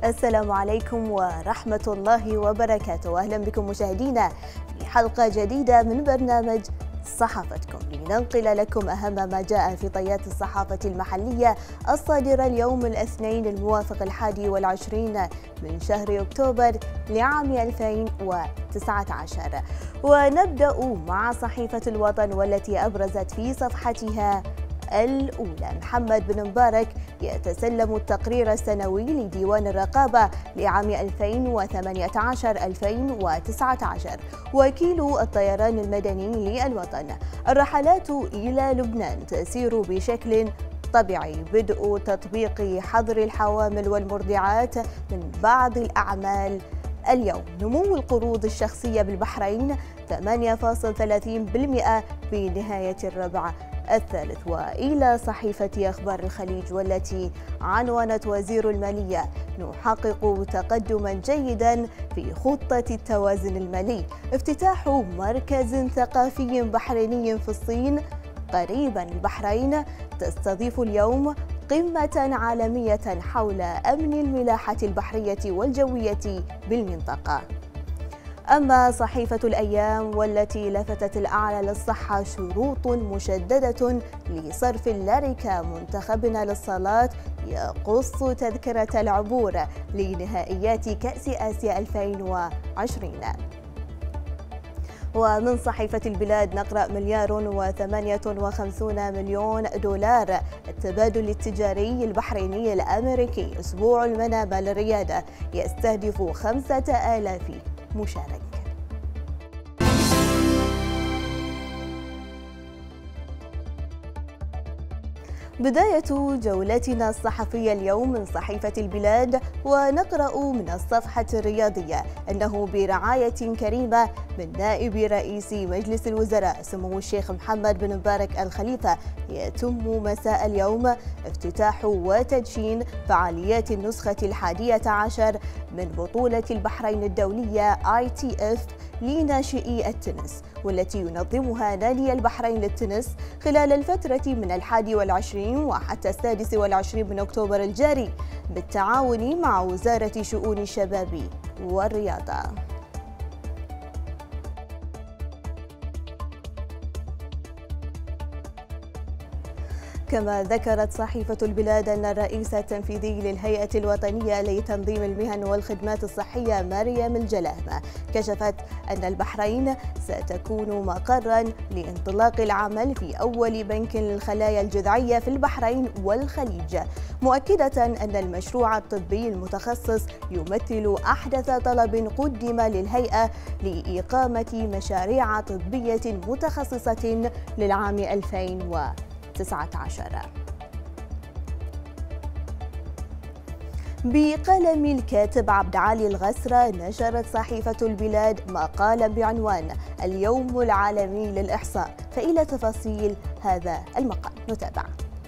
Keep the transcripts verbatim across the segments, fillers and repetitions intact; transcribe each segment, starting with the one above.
السلام عليكم ورحمة الله وبركاته. أهلا بكم مشاهدينا في حلقة جديدة من برنامج صحافتكم، لننقل لكم أهم ما جاء في طيات الصحافة المحلية الصادرة اليوم الاثنين الموافق الحادي والعشرين من شهر أكتوبر لعام ألفين وتسعة عشر. ونبدأ مع صحيفة الوطن والتي أبرزت في صفحتها الأولى: محمد بن مبارك يتسلم التقرير السنوي لديوان الرقابة لعام ألفين وثمانية عشر ألفين وتسعة عشر. وكيل الطيران المدني للوطن: الرحلات إلى لبنان تسير بشكل طبيعي، بدء تطبيق حظر الحوامل والمرضعات من بعض الأعمال اليوم. نمو القروض الشخصية بالبحرين ثمانية فاصلة ثلاثين بالمئة في نهاية الربع الثالث. وإلى صحيفة أخبار الخليج والتي عنونت وزير المالية: نحقق تقدما جيدا في خطة التوازن المالي، افتتاح مركز ثقافي بحريني في الصين قريبا. البحرين تستضيف اليوم قمة عالمية حول أمن الملاحة البحرية والجوية بالمنطقة. أما صحيفة الأيام والتي لفتت الأعلى للصحة: شروط مشددة لصرف اللاركة، منتخبنا للصالات يقص تذكرة العبور لنهائيات كأس آسيا ألفين وعشرين. ومن صحيفة البلاد نقرأ: مليار وثمانية وخمسون مليون دولار التبادل التجاري البحريني الأمريكي. أسبوع المنامة للريادة يستهدف خمسة آلاف مشارك. بداية جولتنا الصحفية اليوم من صحيفة البلاد، ونقرأ من الصفحة الرياضية أنه برعاية كريمة من نائب رئيس مجلس الوزراء سمو الشيخ محمد بن مبارك الخليفة يتم مساء اليوم افتتاح وتدشين فعاليات النسخة الحادية عشر من بطولة البحرين الدولية آي تي إف لناشئي التنس، والتي ينظمها نادي البحرين للتنس خلال الفترة من الحادي والعشرين وحتى السادس والعشرين من أكتوبر الجاري بالتعاون مع وزارة شؤون الشباب والرياضة. كما ذكرت صحيفة البلاد أن الرئيس التنفيذي للهيئة الوطنية لتنظيم المهن والخدمات الصحية مريم الجلاهمة كشفت أن البحرين ستكون مقرا لانطلاق العمل في أول بنك للخلايا الجذعية في البحرين والخليج، مؤكدة أن المشروع الطبي المتخصص يمثل أحدث طلب قدم للهيئة لإقامة مشاريع طبية متخصصة للعام ألفين وتسعة عشر. بقلم الكاتب عبد علي الغسرة نشرت صحيفة البلاد مقالا بعنوان اليوم العالمي للإحصاء، فإلى تفاصيل هذا المقال نتابع.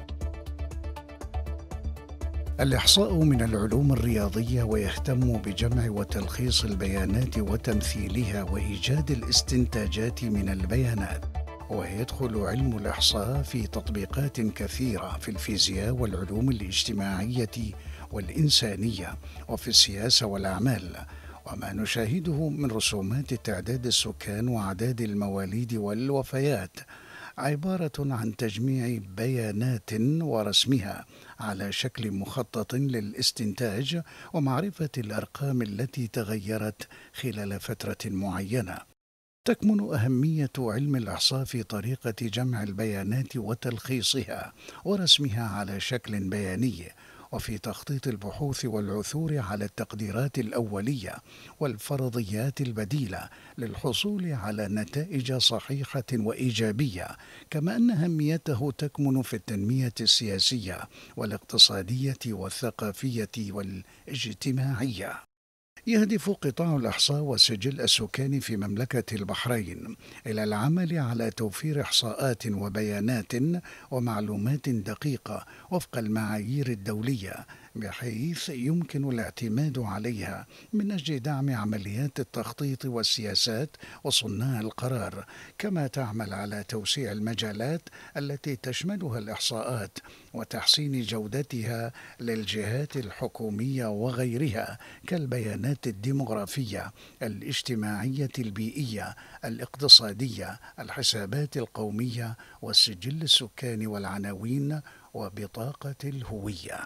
الإحصاء من العلوم الرياضية، ويهتم بجمع وتلخيص البيانات وتمثيلها وإيجاد الاستنتاجات من البيانات. ويدخل علم الإحصاء في تطبيقات كثيرة في الفيزياء والعلوم الاجتماعية والإنسانية وفي السياسة والأعمال. وما نشاهده من رسومات تعداد السكان وأعداد المواليد والوفيات عبارة عن تجميع بيانات ورسمها على شكل مخطط للاستنتاج ومعرفة الأرقام التي تغيرت خلال فترة معينة. تكمن أهمية علم الإحصاء في طريقة جمع البيانات وتلخيصها ورسمها على شكل بياني، وفي تخطيط البحوث والعثور على التقديرات الأولية والفرضيات البديلة للحصول على نتائج صحيحة وإيجابية. كما أن أهميته تكمن في التنمية السياسية والاقتصادية والثقافية والاجتماعية. يهدف قطاع الإحصاء وسجل السكان في مملكة البحرين إلى العمل على توفير إحصاءات وبيانات ومعلومات دقيقة وفق المعايير الدولية بحيث يمكن الاعتماد عليها من أجل دعم عمليات التخطيط والسياسات وصناع القرار، كما تعمل على توسيع المجالات التي تشملها الإحصاءات وتحسين جودتها للجهات الحكومية وغيرها كالبيانات الديمغرافية، الاجتماعية، البيئية، الاقتصادية، الحسابات القومية، والسجل السكاني والعناوين وبطاقة الهوية.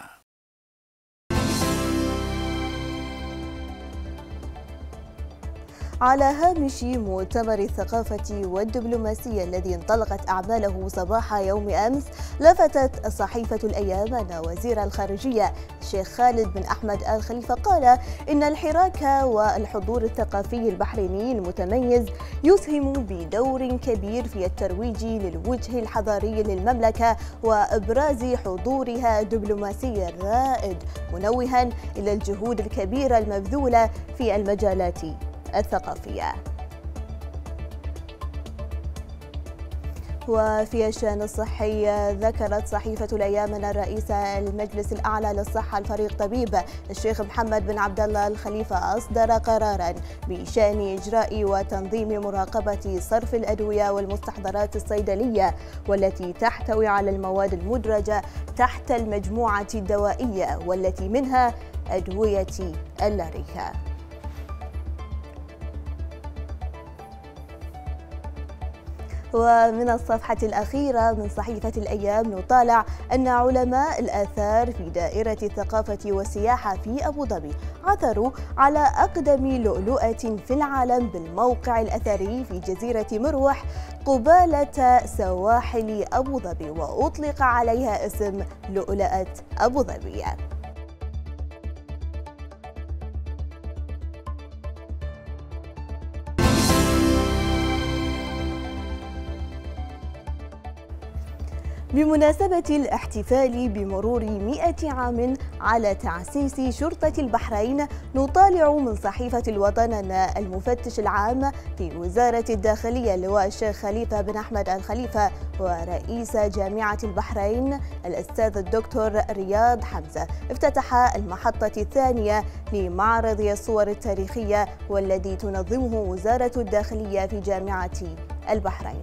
على هامش مؤتمر الثقافة والدبلوماسية الذي انطلقت أعماله صباح يوم أمس، لفتت صحيفة الأيام أن وزير الخارجية الشيخ خالد بن أحمد آل خليفة قال إن الحراك والحضور الثقافي البحريني المتميز يسهم بدور كبير في الترويج للوجه الحضاري للمملكة وإبراز حضورها الدبلوماسي الرائد، منوها إلى الجهود الكبيرة المبذولة في المجالات الثقافية. وفي الشأن الصحي، ذكرت صحيفة الأيام أن رئيس المجلس الأعلى للصحة الفريق طبيب الشيخ محمد بن عبد الله الخليفة أصدر قراراً بشأن إجراء وتنظيم مراقبة صرف الأدوية والمستحضرات الصيدلية والتي تحتوي على المواد المدرجة تحت المجموعة الدوائية والتي منها أدوية اللاريكا. ومن الصفحة الأخيرة من صحيفة الأيام نطالع أن علماء الآثار في دائرة الثقافة والسياحة في أبو ظبي عثروا على أقدم لؤلؤة في العالم بالموقع الأثري في جزيرة مروح قبالة سواحل أبو ظبي، وأطلق عليها اسم لؤلؤة أبو ظبي. بمناسبة الاحتفال بمرور مئة عام على تأسيس شرطة البحرين، نطالع من صحيفة الوطن أن المفتش العام في وزارة الداخلية اللواء الشيخ خليفة بن أحمد آل خليفة ورئيس جامعة البحرين الأستاذ الدكتور رياض حمزة افتتح المحطة الثانية لمعرض الصور التاريخية والذي تنظمه وزارة الداخلية في جامعة البحرين.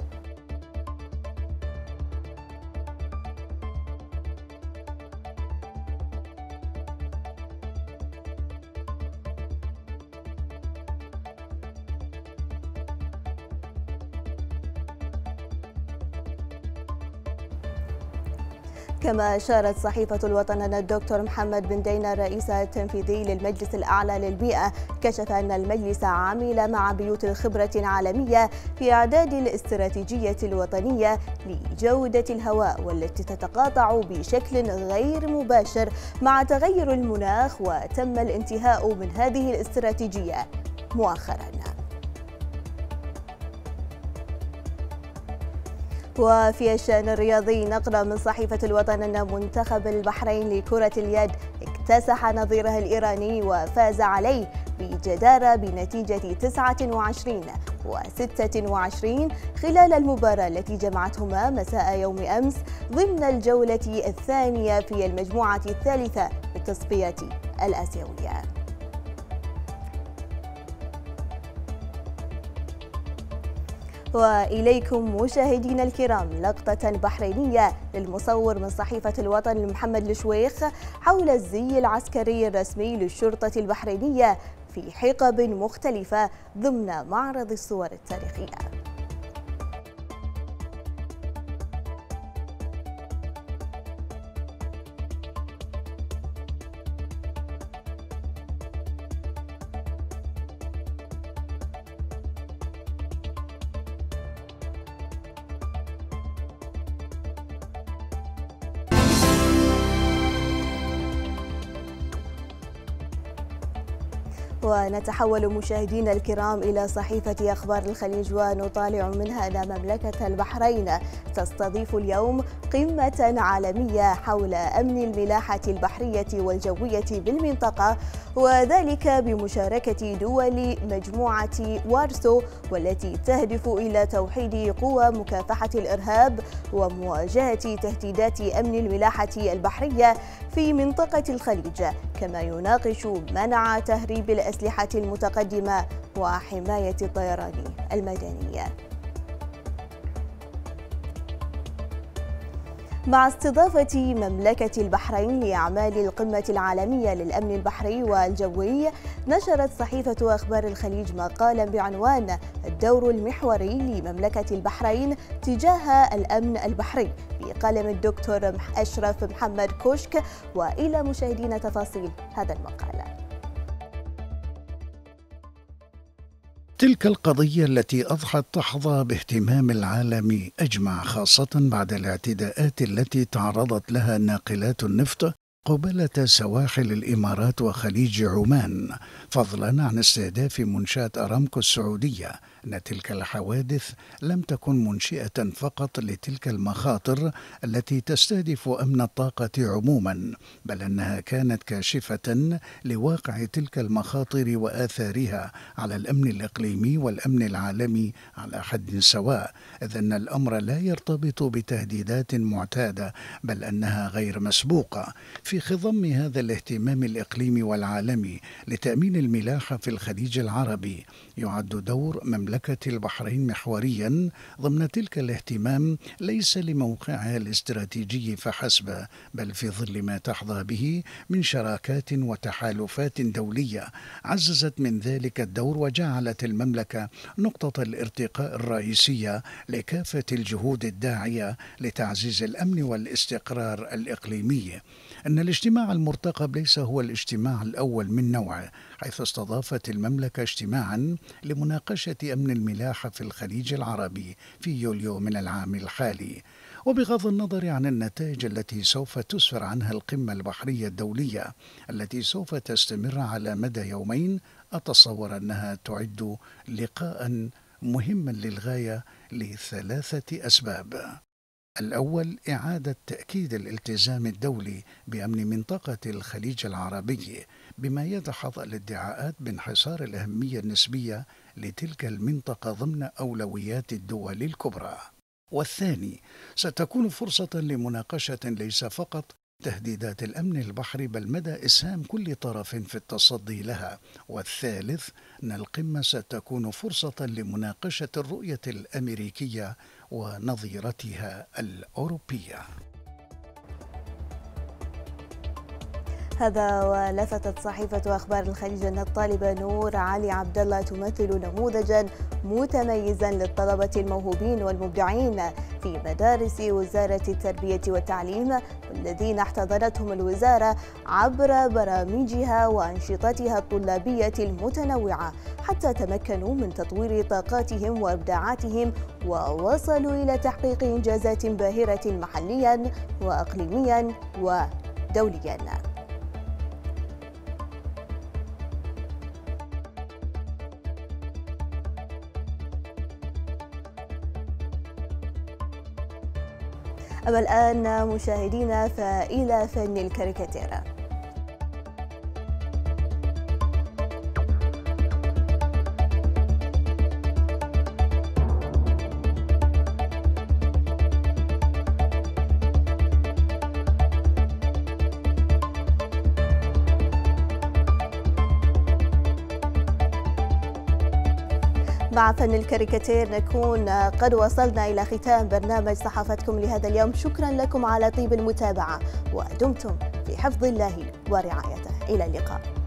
كما أشارت صحيفة الوطن أن الدكتور محمد بن دينا الرئيس التنفيذي للمجلس الأعلى للبيئة كشف أن المجلس عمل مع بيوت الخبرة العالمية في إعداد الاستراتيجية الوطنية لجودة الهواء والتي تتقاطع بشكل غير مباشر مع تغير المناخ، وتم الانتهاء من هذه الاستراتيجية مؤخراً. وفي الشأن الرياضي نقرأ من صحيفة الوطن أن منتخب البحرين لكرة اليد اكتسح نظيره الإيراني وفاز عليه بجدارة بنتيجة تسعة وعشرين وستة وعشرين خلال المباراة التي جمعتهما مساء يوم أمس ضمن الجولة الثانية في المجموعة الثالثة بالتصفية الآسيوية. وإليكم مشاهدينا الكرام لقطة بحرينية للمصور من صحيفة الوطن محمد الشويخ حول الزي العسكري الرسمي للشرطة البحرينية في حقب مختلفة ضمن معرض الصور التاريخية. ونتحول مشاهدينا الكرام إلى صحيفة أخبار الخليج ونطالع منها أن مملكة البحرين تستضيف اليوم قمة عالمية حول أمن الملاحة البحرية والجوية بالمنطقة، وذلك بمشاركة دول مجموعة وارسو والتي تهدف إلى توحيد قوى مكافحة الإرهاب ومواجهة تهديدات أمن الملاحة البحرية في منطقة الخليج، كما يناقش منع تهريب الأسلحة المتقدمة وحماية الطيران المدني. مع استضافة مملكة البحرين لأعمال القمة العالمية للأمن البحري والجوي، نشرت صحيفة أخبار الخليج مقالا بعنوان الدور المحوري لمملكة البحرين تجاه الأمن البحري بقلم الدكتور أشرف محمد كوشك. وإلى مشاهدين تفاصيل هذا المقال. تلك القضية التي أضحت تحظى باهتمام العالم أجمع، خاصة بعد الاعتداءات التي تعرضت لها ناقلات النفط قبالة سواحل الإمارات وخليج عمان، فضلا عن استهداف منشأة أرامكو السعودية. أن تلك الحوادث لم تكن منشئة فقط لتلك المخاطر التي تستهدف أمن الطاقة عموما، بل أنها كانت كاشفة لواقع تلك المخاطر وآثارها على الأمن الإقليمي والأمن العالمي على حد سواء، إذ أن الأمر لا يرتبط بتهديدات معتادة، بل أنها غير مسبوقة. في خضم هذا الاهتمام الإقليمي والعالمي لتأمين الملاحة في الخليج العربي، يعد دور مملكة البحرين محوريا ضمن تلك الاهتمام، ليس لموقعها الاستراتيجي فحسب، بل في ظل ما تحظى به من شراكات وتحالفات دولية عززت من ذلك الدور، وجعلت المملكة نقطة الارتقاء الرئيسية لكافة الجهود الداعية لتعزيز الأمن والاستقرار الإقليمي. أن الاجتماع المرتقب ليس هو الاجتماع الأول من نوعه، حيث استضافت المملكة اجتماعا لمناقشة أمن الملاحة في الخليج العربي في يوليو من العام الحالي. وبغض النظر عن النتائج التي سوف تسفر عنها القمة البحرية الدولية التي سوف تستمر على مدى يومين، أتصور أنها تعد لقاء مهما للغاية لثلاثة أسباب. الأول، إعادة تأكيد الالتزام الدولي بأمن منطقة الخليج العربي، بما يدحض الادعاءات بانحصار الأهمية النسبية لتلك المنطقة ضمن أولويات الدول الكبرى. والثاني، ستكون فرصة لمناقشة ليس فقط تهديدات الأمن البحري، بل مدى إسهام كل طرف في التصدي لها. والثالث، أن القمة ستكون فرصة لمناقشة الرؤية الأمريكية ونظيرتها الأوروبية. هذا ولفتت صحيفة أخبار الخليج أن الطالبة نور علي عبد الله تمثل نموذجا متميزا للطلبة الموهوبين والمبدعين في مدارس وزارة التربية والتعليم، والذين احتضنتهم الوزارة عبر برامجها وأنشطتها الطلابية المتنوعة، حتى تمكنوا من تطوير طاقاتهم وإبداعاتهم ووصلوا إلى تحقيق إنجازات باهرة محليا وإقليميا ودوليا. أما الآن مشاهدينا فإلى فن الكاريكاتيرا. مع فن الكاريكاتير نكون قد وصلنا إلى ختام برنامج صحافتكم لهذا اليوم. شكرا لكم على طيب المتابعة، ودمتم في حفظ الله ورعايته. إلى اللقاء.